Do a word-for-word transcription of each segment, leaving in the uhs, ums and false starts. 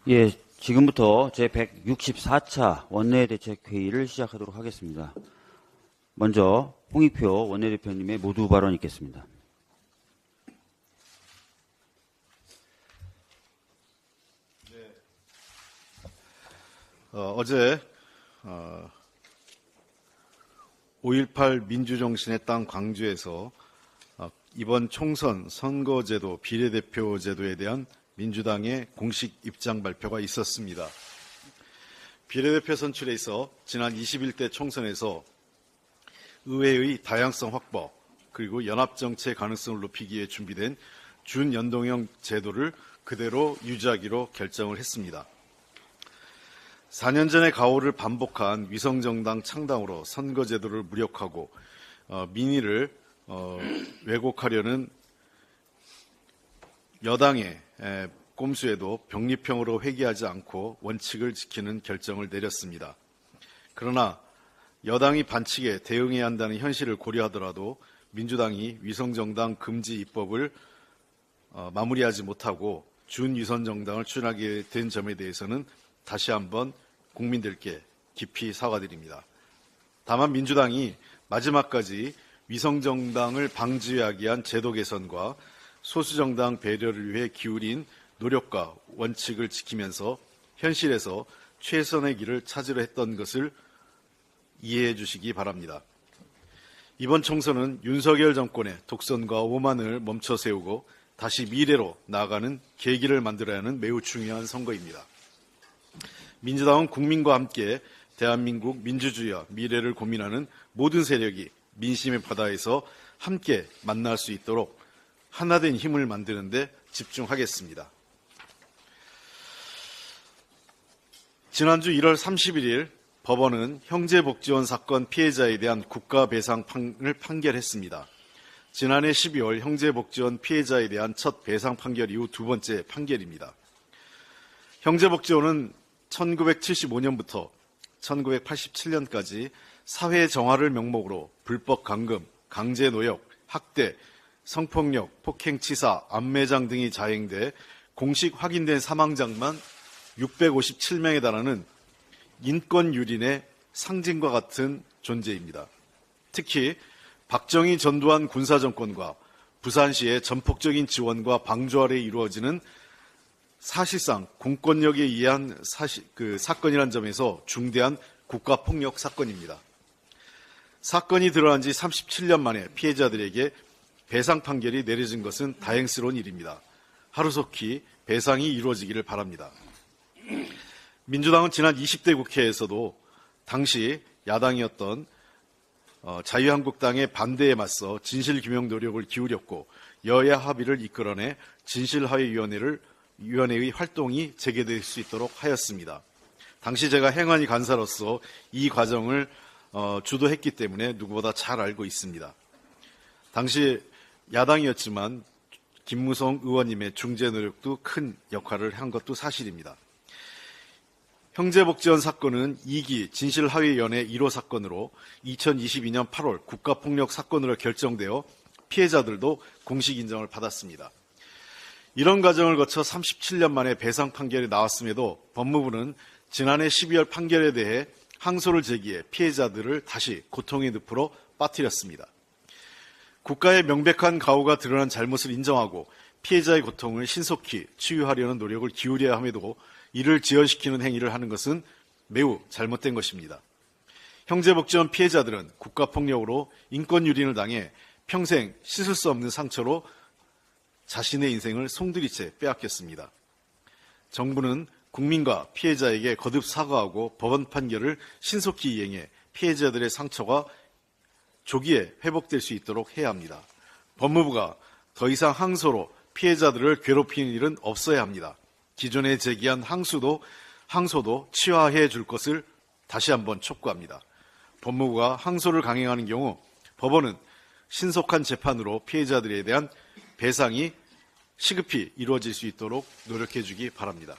예, 지금부터 제백육십사 차 원내대책회의를 시작하도록 하겠습니다. 먼저 홍익표 원내대표님의 모두 발언 있겠습니다. 네. 어, 어제 어, 오일팔 민주정신의 땅 광주에서 어, 이번 총선 선거제도 비례대표제도에 대한 민주당의 공식 입장 발표가 있었습니다. 비례대표 선출에 있어 지난 이십일 대 총선에서 의회의 다양성 확보 그리고 연합정치의 가능성을 높이기 위해 준비된 준연동형 제도를 그대로 유지하기로 결정을 했습니다. 사 년 전의 가오를 반복한 위성정당 창당으로 선거제도를 무력화하고 어, 민의를 어, 왜곡하려는 여당의 에, 꼼수에도 병립형으로 회귀하지 않고 원칙을 지키는 결정을 내렸습니다. 그러나 여당이 반칙에 대응해야 한다는 현실을 고려하더라도 민주당이 위성정당 금지 입법을 어, 마무리하지 못하고 준위성정당을 추진하게 된 점에 대해서는 다시 한번 국민들께 깊이 사과드립니다. 다만 민주당이 마지막까지 위성정당을 방지하기 위한 제도 개선과 소수정당 배려를 위해 기울인 노력과 원칙을 지키면서 현실에서 최선의 길을 찾으려 했던 것을 이해해 주시기 바랍니다. 이번 총선은 윤석열 정권의 독선과 오만을 멈춰 세우고 다시 미래로 나아가는 계기를 만들어야 하는 매우 중요한 선거입니다. 민주당은 국민과 함께 대한민국 민주주의와 미래를 고민하는 모든 세력이 민심의 바다에서 함께 만날 수 있도록 하나된 힘을 만드는 데 집중하겠습니다. 지난주 일월 삼십일일 법원은 형제복지원 사건 피해자에 대한 국가배상을 판결했습니다. 지난해 십이월 형제복지원 피해자에 대한 첫 배상 판결 이후 두 번째 판결입니다. 형제복지원은 천구백칠십오년부터 천구백팔십칠년까지 사회정화를 명목으로 불법 감금, 강제노역, 학대, 성폭력, 폭행치사, 암매장 등이 자행돼 공식 확인된 사망자만 육백오십칠명에 달하는 인권유린의 상징과 같은 존재입니다. 특히 박정희 전두환 군사정권과 부산시의 전폭적인 지원과 방조 아래 이루어지는 사실상 공권력에 의한 사시, 그 사건이란 점에서 중대한 국가폭력 사건입니다. 사건이 드러난 지 삼십칠년 만에 피해자들에게 배상 판결이 내려진 것은 다행스러운 일입니다. 하루속히 배상이 이루어지기를 바랍니다. 민주당은 지난 이십 대 국회에서도 당시 야당이었던 어, 자유한국당의 반대에 맞서 진실규명 노력을 기울였고 여야 합의를 이끌어내 진실화해위원회를 위원회의 활동이 재개될 수 있도록 하였습니다. 당시 제가 행안위 간사로서 이 과정을 어, 주도했기 때문에 누구보다 잘 알고 있습니다. 당시 야당이었지만 김무성 의원님의 중재 노력도 큰 역할을 한 것도 사실입니다. 형제복지원 사건은 이기 진실화해위원회 일 호 사건으로 이천이십이년 팔월 국가폭력 사건으로 결정되어 피해자들도 공식 인정을 받았습니다. 이런 과정을 거쳐 삼십칠년 만에 배상 판결이 나왔음에도 법무부는 지난해 십이월 판결에 대해 항소를 제기해 피해자들을 다시 고통의 늪으로 빠뜨렸습니다. 국가의 명백한 가오가 드러난 잘못을 인정하고 피해자의 고통을 신속히 치유하려는 노력을 기울여야 함에도 이를 지연시키는 행위를 하는 것은 매우 잘못된 것입니다. 형제복지원 피해자들은 국가폭력으로 인권유린을 당해 평생 씻을 수 없는 상처로 자신의 인생을 송두리째 빼앗겼습니다. 정부는 국민과 피해자에게 거듭 사과하고 법원 판결을 신속히 이행해 피해자들의 상처가 조기에 회복될 수 있도록 해야 합니다. 법무부가 더 이상 항소로 피해자들을 괴롭히는 일은 없어야 합니다. 기존에 제기한 항소도, 항소도 치화해 줄 것을 다시 한번 촉구합니다. 법무부가 항소를 강행하는 경우 법원은 신속한 재판으로 피해자들에 대한 배상이 시급히 이루어질 수 있도록 노력해 주기 바랍니다.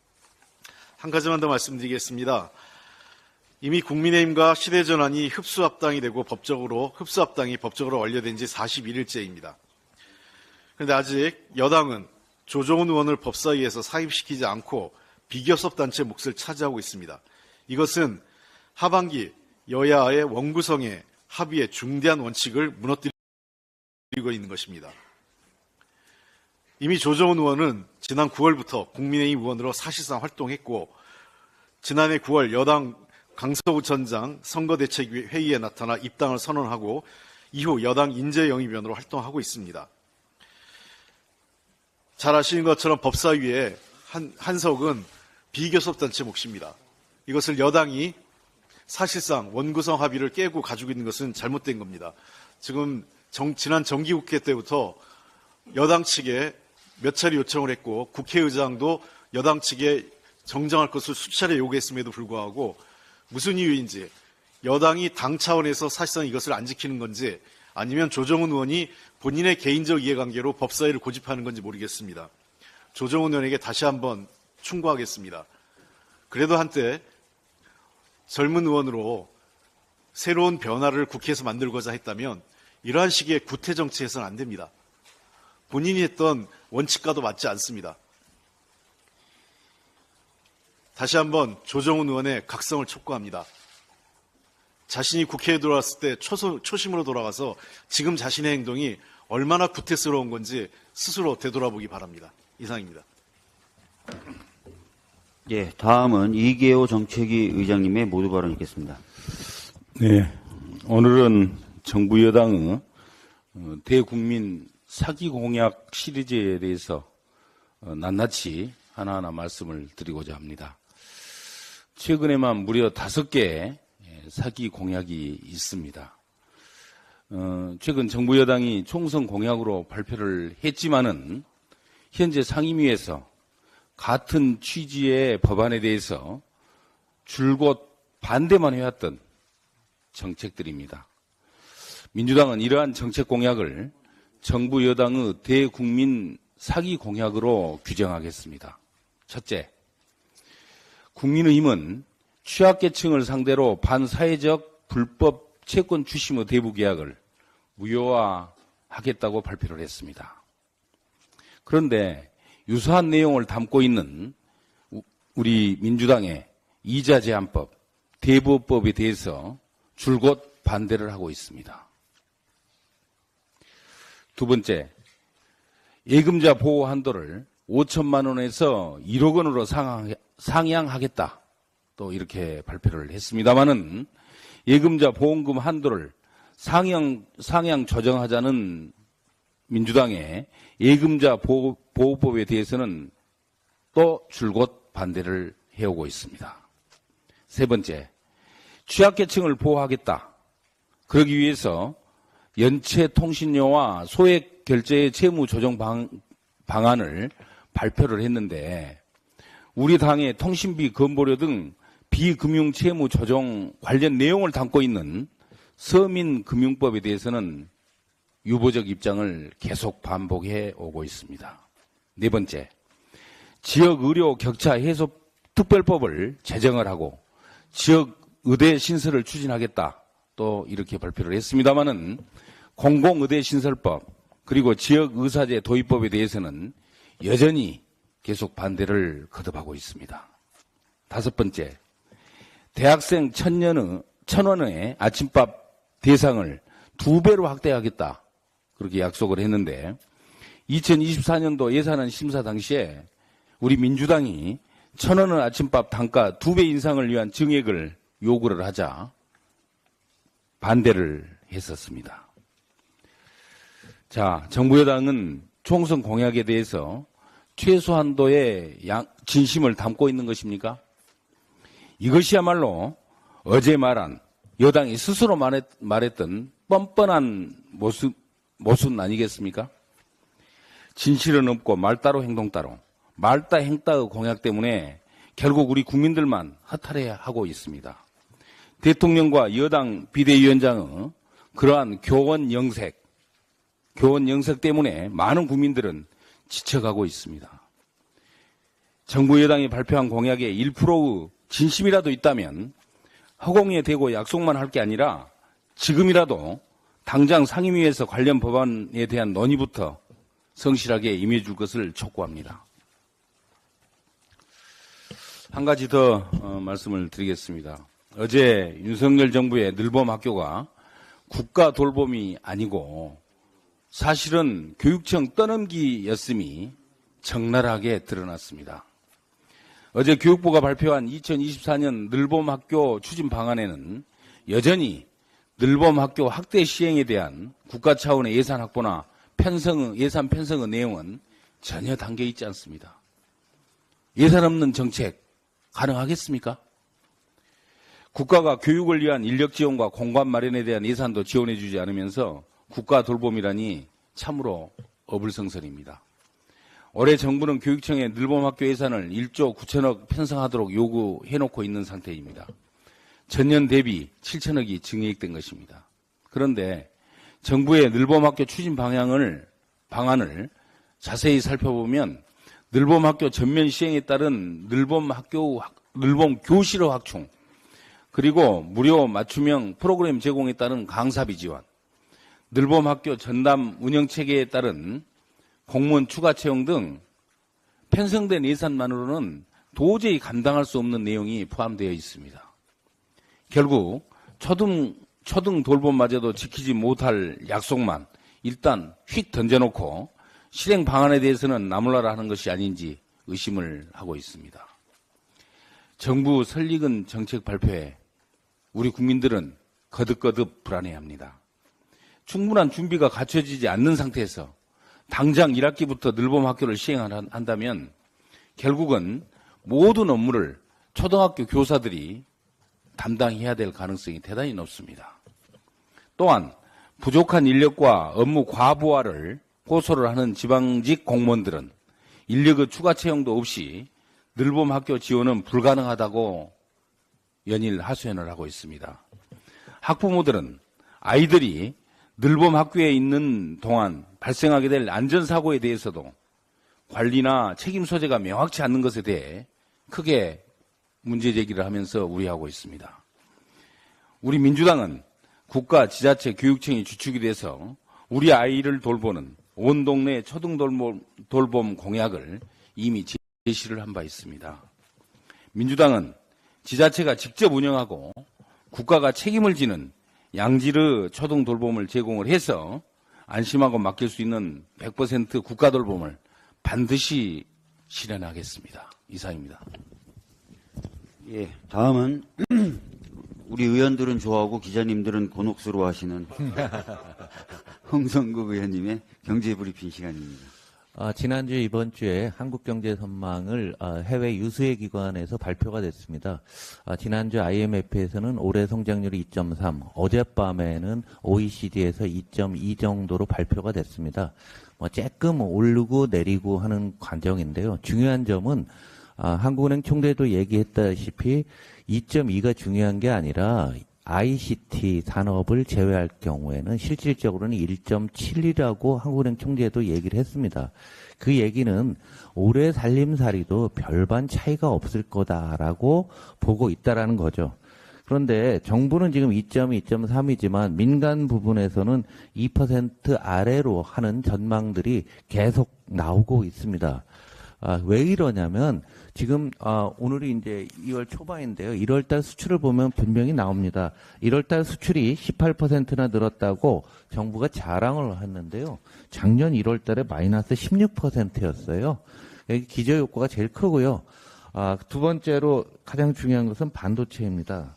한 가지만 더 말씀드리겠습니다. 이미 국민의힘과 시대전환이 흡수합당이 되고 법적으로 흡수합당이 법적으로 완료된 지 사십일일째입니다. 그런데 아직 여당은 조정훈 의원을 법사위에서 사입시키지 않고 비교섭 단체 몫을 차지하고 있습니다. 이것은 하반기 여야의 원구성의 합의의 중대한 원칙을 무너뜨리고 있는 것입니다. 이미 조정훈 의원은 지난 구월부터 국민의힘 의원으로 사실상 활동했고 지난해 구월 여당 강서구청장 선거대책회의에 나타나 입당을 선언하고 이후 여당 인재영입위원으로 활동하고 있습니다. 잘 아시는 것처럼 법사위의 한, 한석은 비교섭단체 몫입니다. 이것을 여당이 사실상 원구성 합의를 깨고 가지고 있는 것은 잘못된 겁니다. 지금 정, 지난 정기국회 때부터 여당 측에 몇 차례 요청을 했고 국회의장도 여당 측에 정정할 것을 수차례 요구했음에도 불구하고 무슨 이유인지 여당이 당 차원에서 사실상 이것을 안 지키는 건지 아니면 조정훈 의원이 본인의 개인적 이해관계로 법사위를 고집하는 건지 모르겠습니다. 조정훈 의원에게 다시 한번 충고하겠습니다. 그래도 한때 젊은 의원으로 새로운 변화를 국회에서 만들고자 했다면 이러한 식의 구태 정치에서는 안 됩니다. 본인이 했던 원칙과도 맞지 않습니다. 다시 한번 조정훈 의원의 각성을 촉구합니다. 자신이 국회에 들어왔을 때 초소, 초심으로 돌아가서 지금 자신의 행동이 얼마나 구태스러운 건지 스스로 되돌아보기 바랍니다. 이상입니다. 예, 다음은 이계호 정책위 의장님의 모두 발언 있겠습니다. 네, 오늘은 정부 여당의 대국민 사기 공약 시리즈에 대해서 낱낱이 하나하나 말씀을 드리고자 합니다. 최근에만 무려 다섯 개의 사기 공약이 있습니다. 어, 최근 정부 여당이 총선 공약으로 발표를 했지만은 현재 상임위에서 같은 취지의 법안에 대해서 줄곧 반대만 해왔던 정책들입니다. 민주당은 이러한 정책 공약을 정부 여당의 대국민 사기 공약으로 규정하겠습니다. 첫째, 국민의힘은 취약계층을 상대로 반사회적 불법 채권 주심의 대부 계약을 무효화하겠다고 발표를 했습니다. 그런데 유사한 내용을 담고 있는 우리 민주당의 이자 제한법, 대부업법에 대해서 줄곧 반대를 하고 있습니다. 두 번째, 예금자 보호 한도를 오천만 원에서 일억 원으로 상향하겠다. 또 이렇게 발표를 했습니다마는 예금자 보험금 한도를 상향, 상향 조정하자는 민주당의 예금자 보호, 보호법에 대해서는 또 줄곧 반대를 해오고 있습니다. 세 번째, 취약계층을 보호하겠다. 그러기 위해서 연체통신료와 소액 결제의 채무 조정 방, 방안을 발표를 했는데 우리 당의 통신비 건보료 등 비금융 채무 조정 관련 내용을 담고 있는 서민금융법에 대해서는 유보적 입장을 계속 반복해 오고 있습니다. 네 번째, 지역의료 격차 해소 특별법을 제정을 하고 지역 의대 신설을 추진하겠다. 또 이렇게 발표를 했습니다마는 공공의대 신설법 그리고 지역의사제 도입법에 대해서는 여전히 계속 반대를 거듭하고 있습니다. 다섯 번째, 대학생 천년의, 천원의 아침밥 대상을 두 배로 확대하겠다. 그렇게 약속을 했는데 이천이십사 년도 예산안 심사 당시에 우리 민주당이 천원의 아침밥 단가 두 배 인상을 위한 증액을 요구를 하자 반대를 했었습니다. 자, 정부 여당은 총선 공약에 대해서 최소한도의 양, 진심을 담고 있는 것입니까? 이것이야말로 어제 말한 여당이 스스로 말했, 말했던 뻔뻔한 모습, 모순 아니겠습니까? 진실은 없고 말 따로 행동 따로 말 따 행 따의 공약 때문에 결국 우리 국민들만 허탈해하고 있습니다. 대통령과 여당 비대위원장의 그러한 교원 영색, 교원 영색 때문에 많은 국민들은 지쳐가고 있습니다. 정부 여당이 발표한 공약에 일 퍼센트의 진심이라도 있다면 허공에 대고 약속만 할 게 아니라 지금이라도 당장 상임위에서 관련 법안에 대한 논의부터 성실하게 임해줄 것을 촉구합니다. 한 가지 더 어, 말씀을 드리겠습니다. 어제 윤석열 정부의 늘봄 학교가 국가 돌봄이 아니고 사실은 교육청 떠넘기였음이 적나라하게 드러났습니다. 어제 교육부가 발표한 이천이십사 년 늘봄 학교 추진 방안에는 여전히 늘봄 학교 확대 시행에 대한 국가 차원의 예산 확보나 편성, 예산 편성의 내용은 전혀 담겨 있지 않습니다. 예산 없는 정책 가능하겠습니까? 국가가 교육을 위한 인력 지원과 공간 마련에 대한 예산도 지원해 주지 않으면서 국가 돌봄이라니 참으로 어불성설입니다. 올해 정부는 교육청에 늘봄학교 예산을 일조 구천억 편성하도록 요구해놓고 있는 상태입니다. 전년 대비 칠천억이 증액된 것입니다. 그런데 정부의 늘봄학교 추진 방향을, 방안을 자세히 살펴보면 늘봄학교 전면 시행에 따른 늘봄학교, 늘봄 교실의 확충, 그리고 무료 맞춤형 프로그램 제공에 따른 강사비 지원, 늘봄학교 전담 운영체계에 따른 공무원 추가 채용 등 편성된 예산만으로는 도저히 감당할 수 없는 내용이 포함되어 있습니다. 결국 초등, 초등 돌봄마저도 지키지 못할 약속만 일단 휙 던져놓고 실행 방안에 대해서는 나몰라라 하는 것이 아닌지 의심을 하고 있습니다. 정부 설익은 정책 발표에 우리 국민들은 거듭거듭 불안해합니다. 충분한 준비가 갖춰지지 않는 상태에서 당장 일 학기부터 늘봄 학교를 시행한다면 결국은 모든 업무를 초등학교 교사들이 담당해야 될 가능성이 대단히 높습니다. 또한 부족한 인력과 업무 과부하를 호소를 하는 지방직 공무원들은 인력의 추가 채용도 없이 늘봄 학교 지원은 불가능하다고 연일 하소연을 하고 있습니다. 학부모들은 아이들이 늘봄 학교에 있는 동안 발생하게 될 안전사고에 대해서도 관리나 책임 소재가 명확치 않는 것에 대해 크게 문제 제기를 하면서 우려하고 있습니다. 우리 민주당은 국가, 지자체, 교육청이 주축이 돼서 우리 아이를 돌보는 온 동네 초등 돌봄, 돌봄 공약을 이미 제시를 한 바 있습니다. 민주당은 지자체가 직접 운영하고 국가가 책임을 지는 양질의 초등 돌봄을 제공을 해서 안심하고 맡길 수 있는 백 퍼센트 국가 돌봄을 반드시 실현하겠습니다. 이상입니다. 예, 다음은 우리 의원들은 좋아하고 기자님들은 곤혹스러워하시는 홍성국 의원님의 경제브리핑 시간입니다. 아, 지난주 이번 주에 한국경제선망을 아, 해외 유수의 기관에서 발표가 됐습니다. 아, 지난주 아이엠에프에서는 올해 성장률이 이 점 삼, 어젯밤에는 오이시디에서 이 점 이 정도로 발표가 됐습니다. 뭐 조금 오르고 내리고 하는 과정인데요. 중요한 점은 아, 한국은행 총재도 얘기했다시피 이 점 이가 중요한 게 아니라 아이씨티 산업을 제외할 경우에는 실질적으로는 일 점 칠이라고 한국은행 총재도 얘기를 했습니다. 그 얘기는 올해 살림살이도 별반 차이가 없을 거다라고 보고 있다라는 거죠. 그런데 정부는 지금 이 점 이, 이 점 삼이지만 민간 부분에서는 이 퍼센트 아래로 하는 전망들이 계속 나오고 있습니다. 아, 왜 이러냐면 지금 아, 오늘이 이제 이월 초반인데요. 일월 달 수출을 보면 분명히 나옵니다. 일월 달 수출이 십팔 퍼센트나 늘었다고 정부가 자랑을 했는데요. 작년 일월 달에 마이너스 십육 퍼센트였어요. 여기 기저효과가 제일 크고요. 아, 두 번째로 가장 중요한 것은 반도체입니다.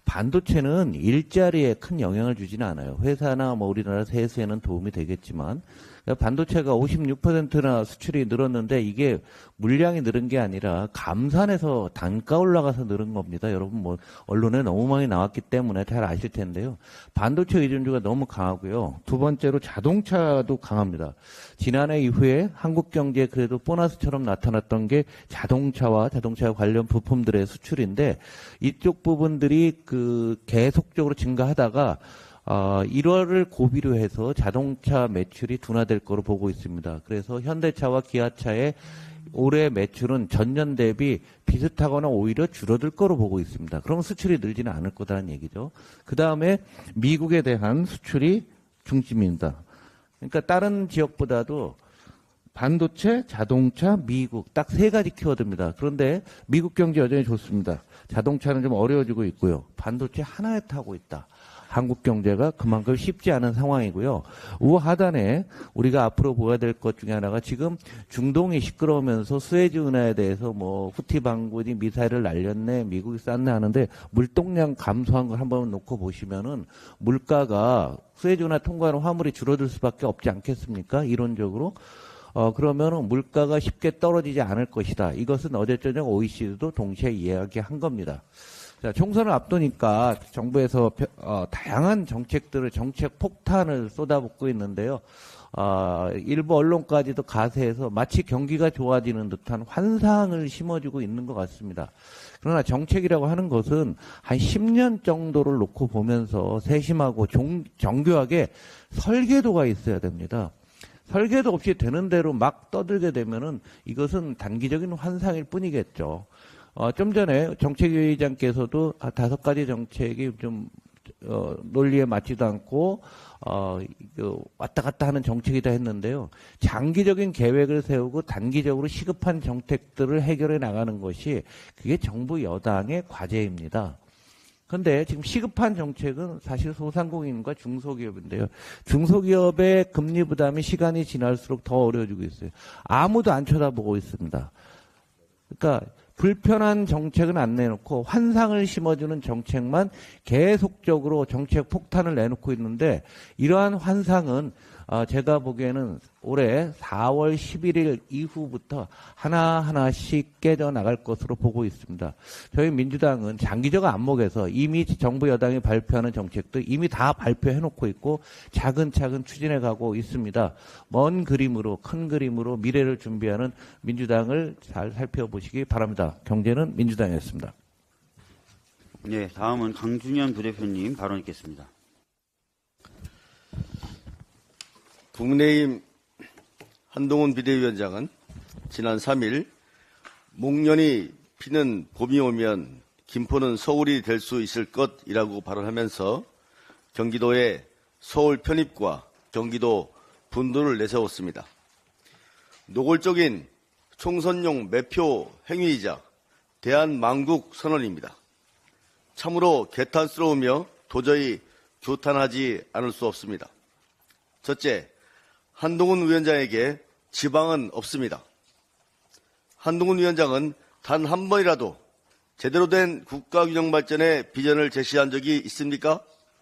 반도체는 일자리에 큰 영향을 주지는 않아요. 회사나 뭐 우리나라 세수에는 도움이 되겠지만 반도체가 오십육 퍼센트나 수출이 늘었는데 이게 물량이 늘은 게 아니라 감산해서 단가 올라가서 늘은 겁니다. 여러분 뭐 언론에 너무 많이 나왔기 때문에 잘 아실 텐데요. 반도체 의존도가 너무 강하고요. 두 번째로 자동차도 강합니다. 지난해 이후에 한국 경제에 그래도 보너스처럼 나타났던 게 자동차와 자동차 관련 부품들의 수출인데 이쪽 부분들이 그 계속적으로 증가하다가 어, 일월을 고비로 해서 자동차 매출이 둔화될 거로 보고 있습니다. 그래서 현대차와 기아차의 올해 매출은 전년 대비 비슷하거나 오히려 줄어들 거로 보고 있습니다. 그럼 수출이 늘지는 않을 거다는 얘기죠. 그 다음에 미국에 대한 수출이 중심입니다. 그러니까 다른 지역보다도 반도체, 자동차, 미국 딱 세 가지 키워드입니다. 그런데 미국 경제 여전히 좋습니다. 자동차는 좀 어려워지고 있고요. 반도체 하나에 타고 있다. 한국 경제가 그만큼 쉽지 않은 상황이고요. 우하단에 우리가 앞으로 보아야 될 것 중에 하나가 지금 중동이 시끄러우면서 스웨즈 운하에 대해서 뭐 후티 반군이 미사일을 날렸네, 미국이 쐈네 하는데 물동량 감소한 걸 한번 놓고 보시면은 물가가 스웨즈 운하 통과하는 화물이 줄어들 수밖에 없지 않겠습니까? 이론적으로. 어, 그러면은 물가가 쉽게 떨어지지 않을 것이다. 이것은 어제 저녁 오이시디도 동시에 이야기한 겁니다. 자, 총선을 앞두니까 정부에서 어, 다양한 정책들을 정책 폭탄을 쏟아붓고 있는데요. 어, 일부 언론까지도 가세해서 마치 경기가 좋아지는 듯한 환상을 심어주고 있는 것 같습니다. 그러나 정책이라고 하는 것은 한 십 년 정도를 놓고 보면서 세심하고 종, 정교하게 설계도가 있어야 됩니다. 설계도 없이 되는 대로 막 떠들게 되면은 이것은 단기적인 환상일 뿐이겠죠. 어, 좀 전에 정책위의장께서도 다섯 가지 정책이 좀, 어, 논리에 맞지도 않고, 어, 그 왔다 갔다 하는 정책이다 했는데요. 장기적인 계획을 세우고 단기적으로 시급한 정책들을 해결해 나가는 것이 그게 정부 여당의 과제입니다. 그런데 지금 시급한 정책은 사실 소상공인과 중소기업인데요. 중소기업의 금리 부담이 시간이 지날수록 더 어려워지고 있어요. 아무도 안 쳐다보고 있습니다. 그러니까 불편한 정책은 안 내놓고 환상을 심어주는 정책만 계속적으로 정책 폭탄을 내놓고 있는데 이러한 환상은 제가 보기에는 올해 사월 십일일 이후부터 하나하나씩 깨져나갈 것으로 보고 있습니다. 저희 민주당은 장기적 안목에서 이미 정부 여당이 발표하는 정책도 이미 다 발표해놓고 있고 차근차근 추진해가고 있습니다. 먼 그림으로 큰 그림으로 미래를 준비하는 민주당을 잘 살펴보시기 바랍니다. 경제는 민주당이었습니다. 네, 다음은 강준현 부대표님 발언 있겠습니다. 국민의힘 한동훈 비대위원장은 지난 삼일 목련이 피는 봄이 오면 김포는 서울이 될 수 있을 것이라고 발언하면서 경기도의 서울 편입과 경기도 분도를 내세웠습니다. 노골적인 총선용 매표 행위이자 대한망국 선언입니다. 참으로 개탄스러우며 도저히 조탄하지 않을 수 없습니다. 첫째, 한동훈 위원장에게 지방은 없습니다. 한동훈 위원장은 단 한 번이라도 제대로 된 국가균형 발전의 비전을 제시한 적이 있습니까?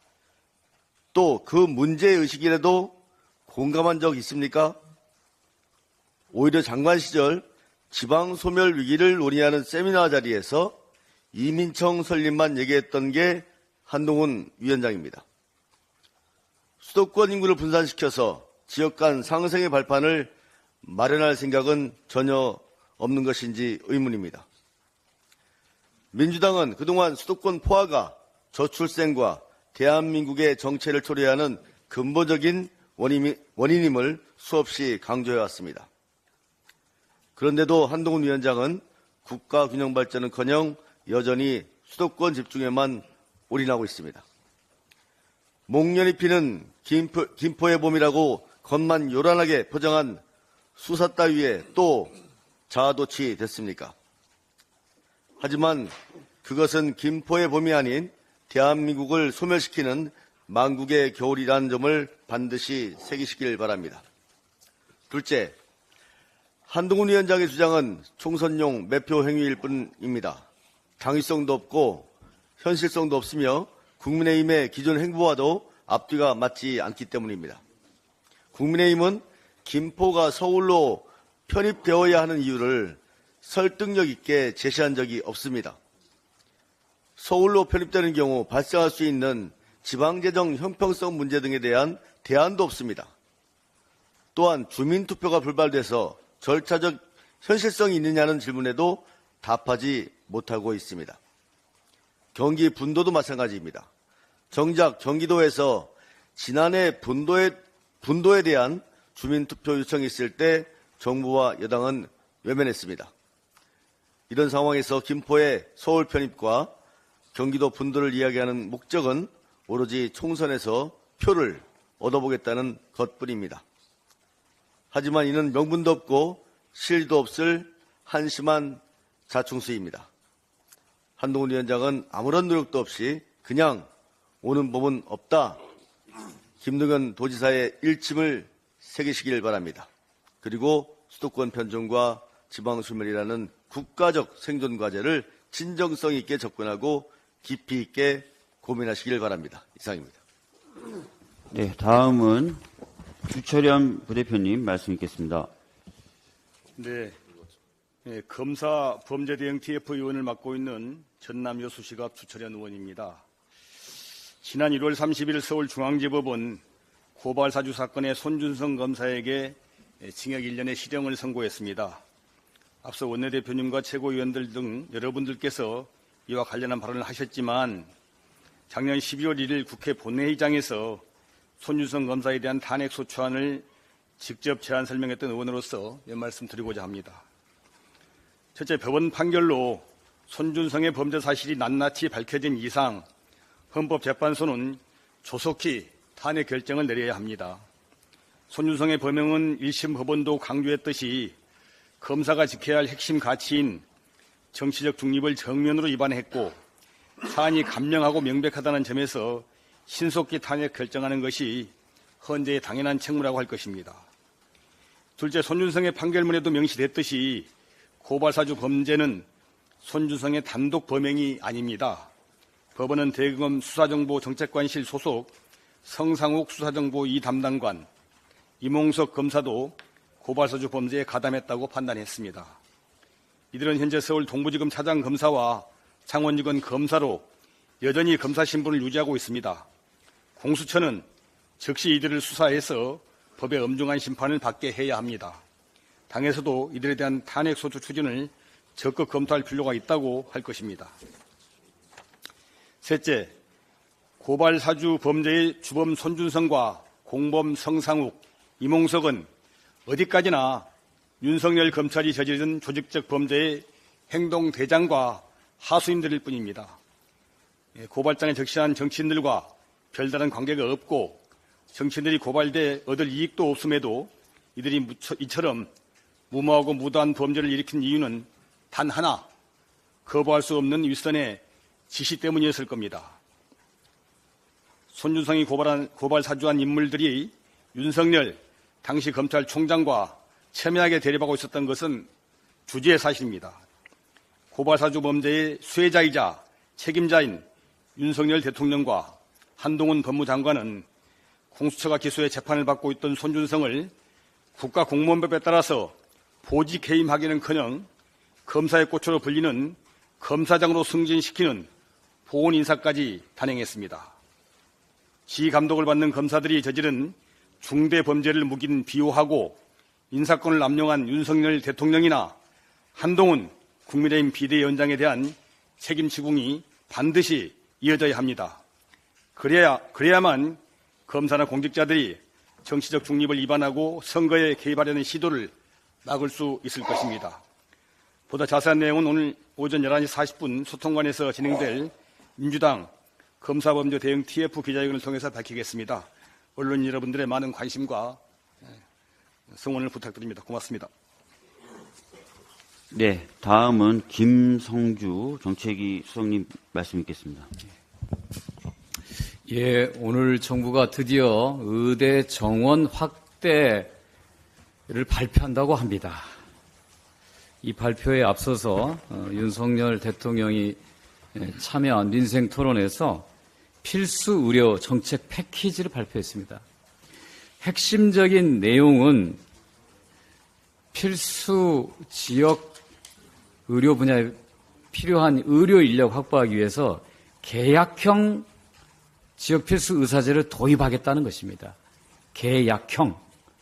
또 그 문제의식이라도 공감한 적 있습니까? 오히려 장관 시절 지방 소멸 위기를 논의하는 세미나 자리에서 이민청 설립만 얘기했던 게 한동훈 위원장입니다. 수도권 인구를 분산시켜서 지역 간 상생의 발판을 마련할 생각은 전혀 없는 것인지 의문입니다. 민주당은 그동안 수도권 포화가 저출생과 대한민국의 정체를 초래하는 근본적인 원인임을 수없이 강조해왔습니다. 그런데도 한동훈 위원장은 국가 균형 발전은커녕 여전히 수도권 집중에만 올인하고 있습니다. 목련이 피는 김포, 김포의 봄이라고 겉만 요란하게 포장한 수사 따위에 또 자아도취 됐습니까? 하지만 그것은 김포의 봄이 아닌 대한민국을 소멸시키는 망국의 겨울이라는 점을 반드시 새기시길 바랍니다. 둘째, 한동훈 위원장의 주장은 총선용 매표 행위일 뿐입니다. 당위성도 없고 현실성도 없으며 국민의힘의 기존 행보와도 앞뒤가 맞지 않기 때문입니다. 국민의힘은 김포가 서울로 편입되어야 하는 이유를 설득력 있게 제시한 적이 없습니다. 서울로 편입되는 경우 발생할 수 있는 지방재정 형평성 문제 등에 대한 대안도 없습니다. 또한 주민투표가 불발돼서 절차적 현실성이 있느냐는 질문에도 답하지 못하고 있습니다. 경기 분도도 마찬가지입니다. 정작 경기도에서 지난해 분도에, 분도에 대한 주민투표 요청이 있을 때 정부와 여당은 외면했습니다. 이런 상황에서 김포의 서울 편입과 경기도 분도를 이야기하는 목적은 오로지 총선에서 표를 얻어보겠다는 것뿐입니다. 하지만 이는 명분도 없고 실도 없을 한심한 자충수입니다. 한동훈 위원장은 아무런 노력도 없이 그냥 오는 법은 없다. 김동연 도지사의 일침을 새기시길 바랍니다. 그리고 수도권 편중과 지방소멸이라는 국가적 생존 과제를 진정성 있게 접근하고 깊이 있게 고민하시길 바랍니다. 이상입니다. 네, 다음은 주철현 부대표님 말씀 있겠습니다. 네, 네, 검사 범죄대응 티에프 의원을 맡고 있는 전남 여수시갑 주철현 의원입니다. 지난 일월 삼십일 서울중앙지법은 고발사주 사건의 손준성 검사에게 징역 일 년의 실형을 선고했습니다. 앞서 원내대표님과 최고위원들 등 여러분들께서 이와 관련한 발언을 하셨지만 작년 십이월 일일 국회 본회의장에서 손준성 검사에 대한 탄핵소추안을 직접 제안 설명했던 의원으로서 몇 말씀 드리고자 합니다. 첫째, 법원 판결로 손준성의 범죄 사실이 낱낱이 밝혀진 이상 헌법재판소는 조속히 탄핵 결정을 내려야 합니다. 손준성의 범행은 일심 법원도 강조했듯이 검사가 지켜야 할 핵심 가치인 정치적 중립을 정면으로 위반했고 사안이 감명하고 명백하다는 점에서 신속히 탄핵 결정하는 것이 헌재의 당연한 책무라고 할 것입니다. 둘째, 손준성의 판결문에도 명시됐듯이 고발사주 범죄는 손준성의 단독 범행이 아닙니다. 법원은 대검 수사정보정책관실 소속 성상욱 수사정보 이 담당관, 이몽석 검사도 고발사주 범죄에 가담했다고 판단했습니다. 이들은 현재 서울 동부지검 차장검사와 창원지검 검사로 여전히 검사 신분을 유지하고 있습니다. 공수처는 즉시 이들을 수사해서 법의 엄중한 심판을 받게 해야 합니다. 당에서도 이들에 대한 탄핵소추 추진을 적극 검토할 필요가 있다고 할 것입니다. 셋째, 고발사주 범죄의 주범 손준성과 공범 성상욱, 이몽석은 어디까지나 윤석열 검찰이 저지른 조직적 범죄의 행동 대장과 하수인들일 뿐입니다. 고발장에 적시한 정치인들과 별다른 관계가 없고 정치인들이 고발돼 얻을 이익도 없음에도 이들이 이처럼 무모하고 무도한 범죄를 일으킨 이유는 단 하나, 거부할 수 없는 윗선의 지시 때문이었을 겁니다. 손준성이 고발한, 고발 사주한 인물들이 윤석열 당시 검찰총장과 첨예하게 대립하고 있었던 것은 주지의 사실입니다. 고발사주 범죄의 수혜자이자 책임자인 윤석열 대통령과 한동훈 법무장관은 공수처가 기소해 재판을 받고 있던 손준성을 국가공무원법에 따라서 보직해임하기는커녕 검사의 꽃으로 불리는 검사장으로 승진시키는 보훈 인사까지 단행했습니다. 지감독을 받는 검사들이 저지른 중대 범죄를 묵인 비호하고 인사권을 남용한 윤석열 대통령이나 한동훈 국민의힘 비대위원장에 대한 책임 치궁이 반드시 이어져야 합니다. 그래야, 그래야만 검사나 공직자들이 정치적 중립을 위반하고 선거에 개입하려는 시도를 막을 수 있을 것입니다. 보다 자세한 내용은 오늘 오전 열한 시 사십 분 소통관에서 진행될 민주당 검사범죄 대응 티에프 기자회견을 통해서 밝히겠습니다. 언론 여러분들의 많은 관심과 성원을 부탁드립니다. 고맙습니다. 네, 다음은 김성주 정책위 수석님 말씀 있겠습니다. 예, 오늘 정부가 드디어 의대 정원 확대를 발표한다고 합니다. 이 발표에 앞서서 어, 윤석열 대통령이 참여한 민생 토론에서 필수 의료 정책 패키지를 발표했습니다. 핵심적인 내용은 필수 지역 의료 분야에 필요한 의료 인력 확보하기 위해서 계약형 지역 필수 의사제를 도입하겠다는 것입니다. 계약형.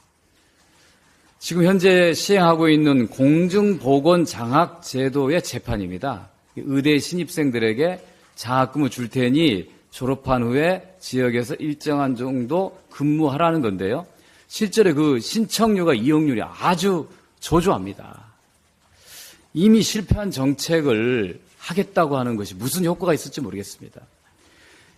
지금 현재 시행하고 있는 공중보건 장학 제도의 재판입니다. 의대 신입생들에게 장학금을 줄 테니 졸업한 후에 지역에서 일정한 정도 근무하라는 건데요. 실제로 그 신청료가 이용률이 아주 저조합니다. 이미 실패한 정책을 하겠다고 하는 것이 무슨 효과가 있을지 모르겠습니다.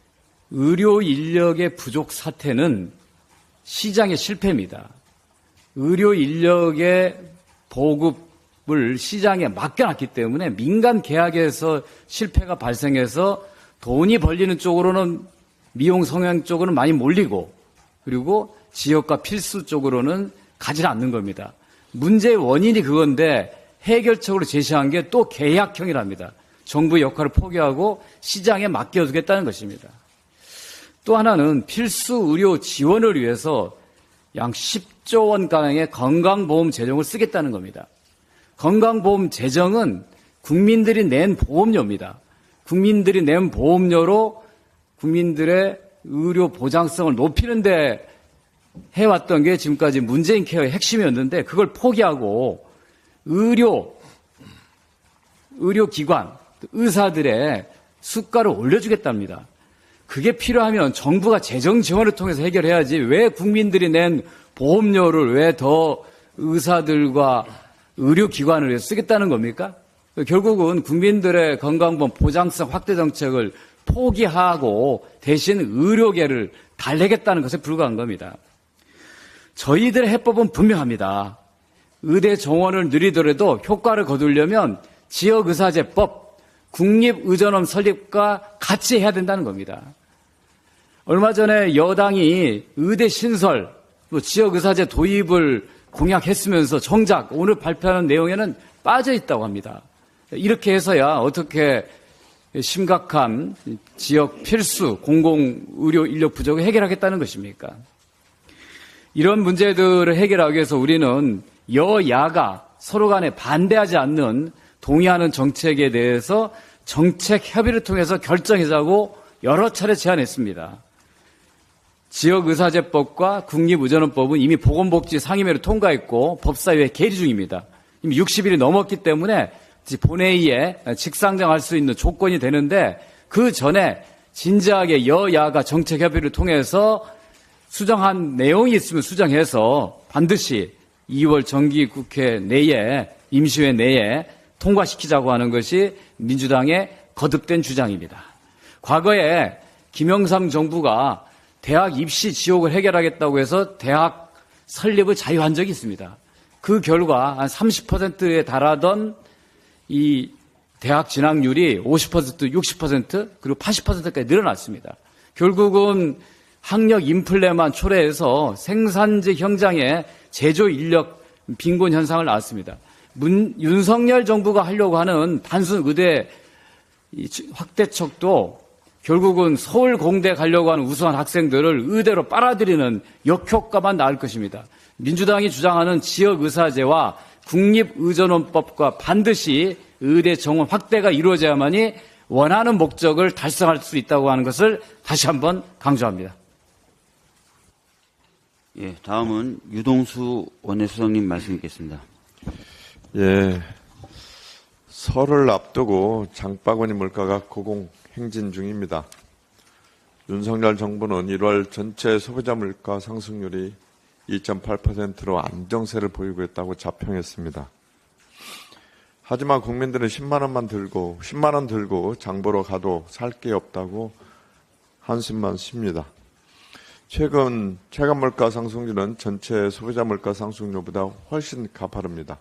의료 인력의 부족 사태는 시장의 실패입니다. 의료 인력의 보급을 시장에 맡겨놨기 때문에 민간 계약에서 실패가 발생해서 돈이 벌리는 쪽으로는 미용 성형 쪽으로는 많이 몰리고 그리고 지역과 필수 쪽으로는 가지 않는 겁니다. 문제의 원인이 그건데 해결책으로 제시한 게 또 계약형이랍니다. 정부의 역할을 포기하고 시장에 맡겨두겠다는 것입니다. 또 하나는 필수 의료 지원을 위해서 약 십조 원가량의 건강보험 재정을 쓰겠다는 겁니다. 건강보험 재정은 국민들이 낸 보험료입니다. 국민들이 낸 보험료로 국민들의 의료 보장성을 높이는 데 해왔던 게 지금까지 문재인 케어의 핵심이었는데 그걸 포기하고 의료, 의료기관, 의사들의 수가를 올려주겠답니다. 그게 필요하면 정부가 재정 지원을 통해서 해결해야지 왜 국민들이 낸 보험료를 왜 더 의사들과 의료기관을 위해 쓰겠다는 겁니까? 결국은 국민들의 건강보험 보장성 확대 정책을 포기하고 대신 의료계를 달래겠다는 것에 불과한 겁니다. 저희들의 해법은 분명합니다. 의대 정원을 누리더라도 효과를 거두려면 지역의사제법, 국립의전원 설립과 같이 해야 된다는 겁니다. 얼마 전에 여당이 의대 신설, 또 지역의사제 도입을 공약했으면서 정작 오늘 발표하는 내용에는 빠져 있다고 합니다. 이렇게 해서야 어떻게 심각한 지역 필수 공공의료 인력 부족을 해결하겠다는 것입니까? 이런 문제들을 해결하기 위해서 우리는 여야가 서로 간에 반대하지 않는 동의하는 정책에 대해서 정책 협의를 통해서 결정하자고 여러 차례 제안했습니다. 지역의사제법과 국립의전원법은 이미 보건복지 상임위를 통과했고 법사위에 계류 중입니다. 이미 육십 일이 넘었기 때문에 본회의에 직상정할 수 있는 조건이 되는데 그 전에 진지하게 여야가 정책 협의를 통해서 수정한 내용이 있으면 수정해서 반드시 이월 정기국회 내에 임시회 내에 통과시키자고 하는 것이 민주당의 거듭된 주장입니다. 과거에 김영삼 정부가 대학 입시 지옥을 해결하겠다고 해서 대학 설립을 자유한 적이 있습니다. 그 결과 한 삼십 퍼센트에 달하던 이 대학 진학률이 오십 퍼센트, 육십 퍼센트 그리고 팔십 퍼센트까지 늘어났습니다. 결국은 학력 인플레만 초래해서 생산직 현장에 제조 인력 빈곤 현상을 낳았습니다. 문, 윤석열 정부가 하려고 하는 단순 의대 확대척도 결국은 서울 공대 가려고 하는 우수한 학생들을 의대로 빨아들이는 역효과만 낳을 것입니다. 민주당이 주장하는 지역의사제와 국립의전원법과 반드시 의대 정원 확대가 이루어져야만이 원하는 목적을 달성할 수 있다고 하는 것을 다시 한번 강조합니다. 예, 다음은 유동수 원내수석님 말씀 있겠습니다. 예, 설을 앞두고 장바구니 물가가 고공행진 중입니다. 윤석열 정부는 일월 전체 소비자 물가 상승률이 이 점 팔 퍼센트로 안정세를 보이고 있다고 자평했습니다. 하지만 국민들은 십만 원만 들고 십만 원 들고 장보러 가도 살 게 없다고 한숨만 쉽니다. 최근 체감 물가 상승률은 전체 소비자 물가 상승률보다 훨씬 가파릅니다.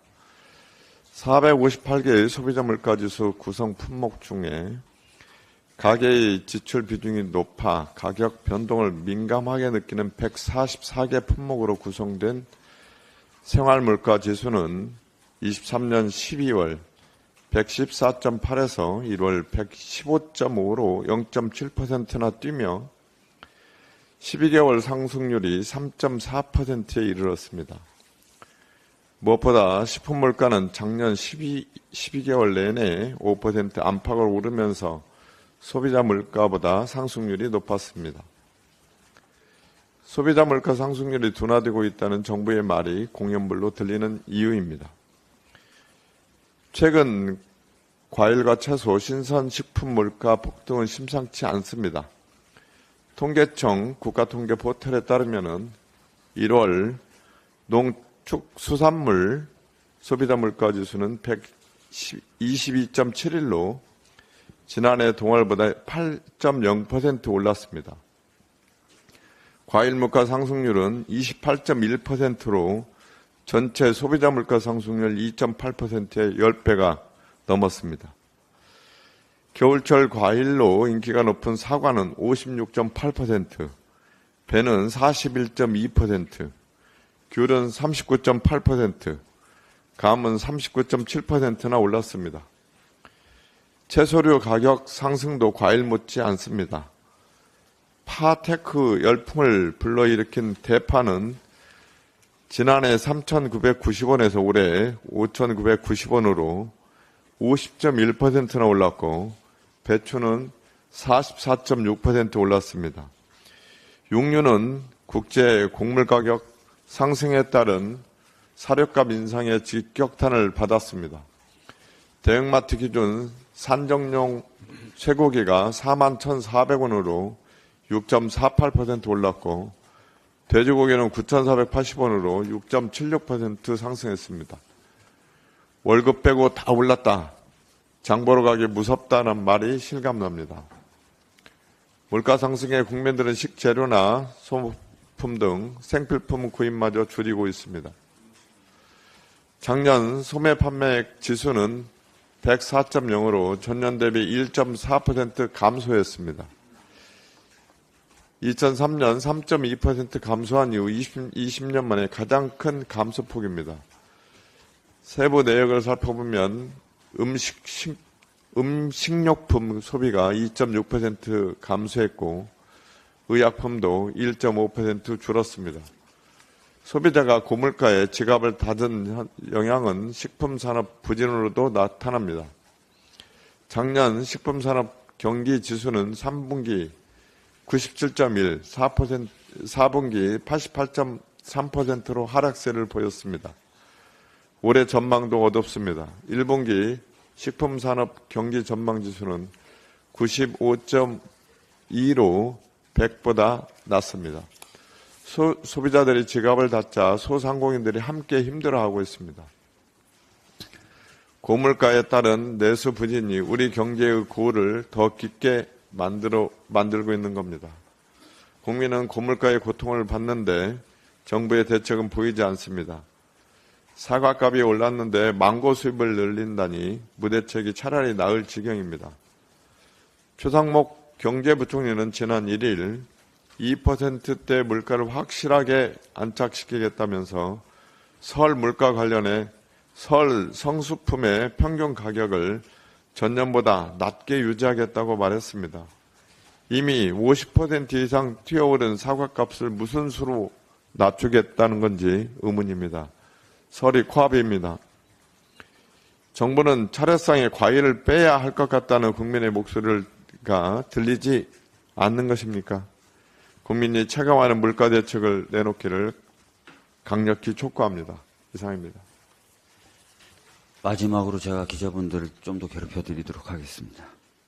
사백오십팔 개의 소비자 물가 지수 구성 품목 중에 가계의 지출 비중이 높아 가격 변동을 민감하게 느끼는 백사십사 개 품목으로 구성된 생활물가 지수는 이십삼 년 십이월 백십사 점 팔에서 일월 백십오 점 오로 영 점 칠 퍼센트나 뛰며 십이 개월 상승률이 삼 점 사 퍼센트에 이르렀습니다. 무엇보다 식품물가는 작년 십이, 십이 개월 내내 오 퍼센트 안팎을 오르면서 소비자 물가보다 상승률이 높았습니다. 소비자 물가 상승률이 둔화되고 있다는 정부의 말이 공연불로 들리는 이유입니다. 최근 과일과 채소, 신선식품 물가 폭등은 심상치 않습니다. 통계청 국가통계포털에 따르면 일월 농축수산물 소비자 물가 지수는 백이십이 점 칠일로 지난해 동월보다 팔 점 영 퍼센트 올랐습니다. 과일 물가 상승률은 이십팔 점 일 퍼센트로 전체 소비자 물가 상승률 이 점 팔 퍼센트의 십 배가 넘었습니다. 겨울철 과일로 인기가 높은 사과는 오십육 점 팔 퍼센트, 배는 사십일 점 이 퍼센트, 귤은 삼십구 점 팔 퍼센트, 감은 삼십구 점 칠 퍼센트나 올랐습니다. 채소류 가격 상승도 과일 못지 않습니다. 파테크 열풍을 불러일으킨 대파는 지난해 삼천구백구십 원에서 올해 오천구백구십 원으로 오십 점 일 퍼센트나 올랐고, 배추는 사십사 점 육 퍼센트 올랐습니다. 육류는 국제 곡물 가격 상승에 따른 사료값 인상의 직격탄을 받았습니다. 대형마트 기준 산정용 쇠고기가 사만 천사백 원으로 육 점 사팔 퍼센트 올랐고, 돼지고기는 구천사백팔십 원으로 육 점 칠육 퍼센트 상승했습니다. 월급 빼고 다 올랐다, 장 보러 가기 무섭다는 말이 실감납니다. 물가 상승에 국민들은 식재료나 소모품 등 생필품 구입마저 줄이고 있습니다. 작년 소매 판매액 지수는 백사 점 영으로 전년 대비 일 점 사 퍼센트 감소했습니다. 이천삼 년 삼 점 이 퍼센트 감소한 이후 이십 년 만에 가장 큰 감소폭입니다. 세부 내역을 살펴보면 음식, 식, 음식료품 소비가 이 점 육 퍼센트 감소했고, 의약품도 일 점 오 퍼센트 줄었습니다. 소비자가 고물가에 지갑을 닫은 영향은 식품산업 부진으로도 나타납니다. 작년 식품산업 경기지수는 삼 분기 구십칠 점 일, 사 퍼센트, 사 분기 팔십팔 점 삼 퍼센트로 하락세를 보였습니다. 올해 전망도 어둡습니다. 일 분기 식품산업 경기 전망지수는 구십오 점 이로 백보다 낮습니다. 소, 소비자들이 지갑을 닫자 소상공인들이 함께 힘들어하고 있습니다. 고물가에 따른 내수 부진이 우리 경제의 고를 더 깊게 만들어, 만들고 있는 겁니다. 국민은 고물가의 고통을 받는데 정부의 대책은 보이지 않습니다. 사과값이 올랐는데 망고 수입을 늘린다니 무대책이 차라리 나을 지경입니다. 최상목 경제부총리는 지난 일 일 이 퍼센트대 물가를 확실하게 안착시키겠다면서 설 물가 관련해 설 성수품의 평균 가격을 전년보다 낮게 유지하겠다고 말했습니다. 이미 오십 퍼센트 이상 뛰어오른 사과값을 무슨 수로 낮추겠다는 건지 의문입니다. 설이 코앞입니다. 정부는 차례상에 과일을 빼야 할 것 같다는 국민의 목소리가 들리지 않는 것입니까? 국민이 체감하는 물가 대책을 내놓기를 강력히 촉구합니다. 이상입니다. 마지막으로 제가 기자분들을 좀 더 괴롭혀 드리도록 하겠습니다.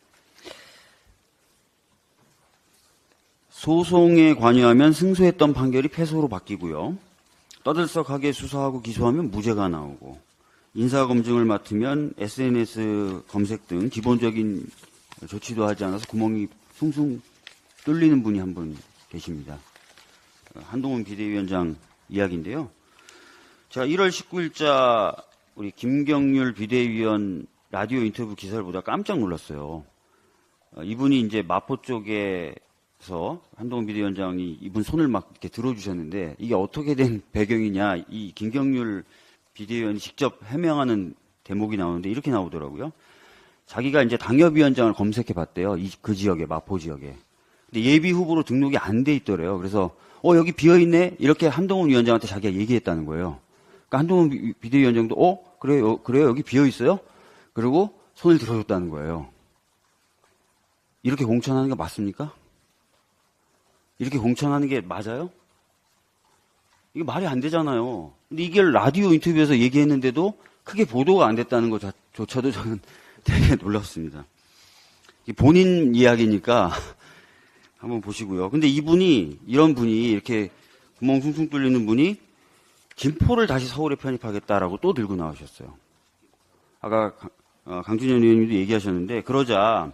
소송에 관여하면 승소했던 판결이 패소로 바뀌고요. 떠들썩하게 수사하고 기소하면 무죄가 나오고, 인사검증을 맡으면 에스엔에스 검색 등 기본적인 조치도 하지 않아서 구멍이 숭숭 뚫리는 분이 한 분 계십니다. 한동훈 비대위원장 이야기인데요. 제가 일월 십구일자 우리 김경률 비대위원 라디오 인터뷰 기사를 보다 깜짝 놀랐어요. 이분이 이제 마포 쪽에서 한동훈 비대위원장이 이분 손을 막 이렇게 들어주셨는데, 이게 어떻게 된 배경이냐, 이 김경률 비대위원이 직접 해명하는 대목이 나오는데 이렇게 나오더라고요. 자기가 이제 당협위원장을 검색해 봤대요. 이, 그 지역에, 마포 지역에. 근데 예비 후보로 등록이 안 돼 있더래요. 그래서 어 여기 비어 있네 이렇게 한동훈 위원장한테 자기가 얘기했다는 거예요. 그러니까 한동훈 비대위원장도 어 그래요 그래요 여기 비어 있어요. 그리고 손을 들어줬다는 거예요. 이렇게 공천하는 게 맞습니까? 이렇게 공천하는 게 맞아요? 이게 말이 안 되잖아요. 근데 이게 라디오 인터뷰에서 얘기했는데도 크게 보도가 안 됐다는 것조차도 저는 되게 놀랐습니다. 본인 이야기니까 한번 보시고요. 근데 이분이, 이런 분이, 이렇게 구멍 숭숭 뚫리는 분이 김포를 다시 서울에 편입하겠다라고 또 들고 나오셨어요. 아까 강준현 의원님도 얘기하셨는데, 그러자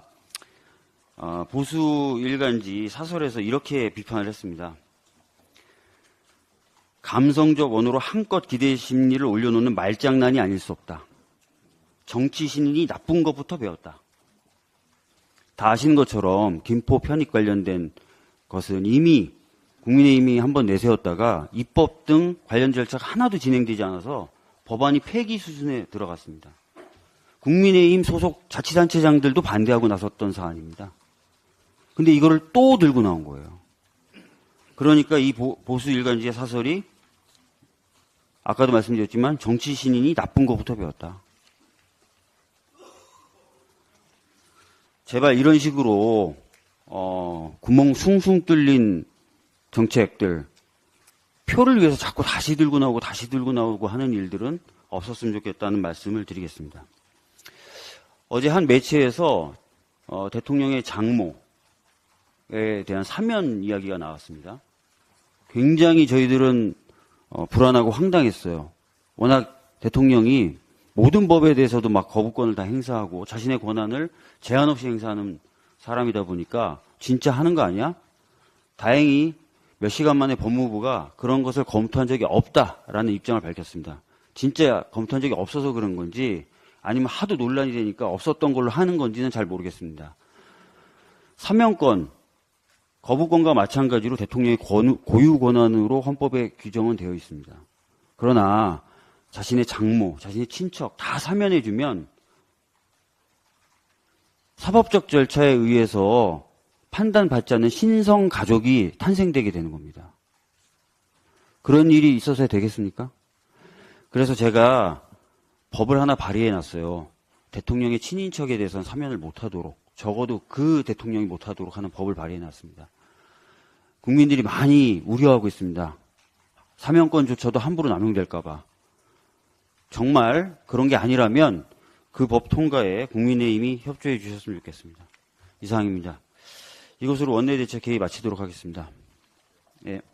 보수 일간지 사설에서 이렇게 비판을 했습니다. 감성적 언어로 한껏 기대 심리를 올려놓는 말장난이 아닐 수 없다. 정치 신인이 나쁜 것부터 배웠다. 다 아시는 것처럼 김포 편입 관련된 것은 이미 국민의힘이 한번 내세웠다가 입법 등 관련 절차가 하나도 진행되지 않아서 법안이 폐기 수준에 들어갔습니다. 국민의힘 소속 자치단체장들도 반대하고 나섰던 사안입니다. 근데 이거를 또 들고 나온 거예요. 그러니까 이 보수 일간지의 사설이 아까도 말씀드렸지만 정치 신인이 나쁜 것부터 배웠다. 제발 이런 식으로 어, 구멍 숭숭 뚫린 정책들, 표를 위해서 자꾸 다시 들고 나오고 다시 들고 나오고 하는 일들은 없었으면 좋겠다는 말씀을 드리겠습니다. 어제 한 매체에서 어, 대통령의 장모에 대한 사면 이야기가 나왔습니다. 굉장히 저희들은 어, 불안하고 황당했어요. 워낙 대통령이 모든 법에 대해서도 막 거부권을 다 행사하고 자신의 권한을 제한 없이 행사하는 사람이다 보니까 진짜 하는 거 아니야? 다행히 몇 시간 만에 법무부가 그런 것을 검토한 적이 없다라는 입장을 밝혔습니다. 진짜 검토한 적이 없어서 그런 건지 아니면 하도 논란이 되니까 없었던 걸로 하는 건지는 잘 모르겠습니다. 사면권, 거부권과 마찬가지로 대통령의 고유 권한으로 헌법에 규정은 되어 있습니다. 그러나 자신의 장모, 자신의 친척 다 사면해주면 사법적 절차에 의해서 판단받지 않는 신성 가족이 탄생되게 되는 겁니다. 그런 일이 있어서 되겠습니까? 그래서 제가 법을 하나 발의해놨어요. 대통령의 친인척에 대해서는 사면을 못하도록, 적어도 그 대통령이 못하도록 하는 법을 발의해놨습니다. 국민들이 많이 우려하고 있습니다. 사면권조차도 함부로 남용될까 봐. 정말 그런 게 아니라면 그 법 통과에 국민의힘이 협조해 주셨으면 좋겠습니다. 이상입니다. 이것으로 원내대책 회의 마치도록 하겠습니다. 예.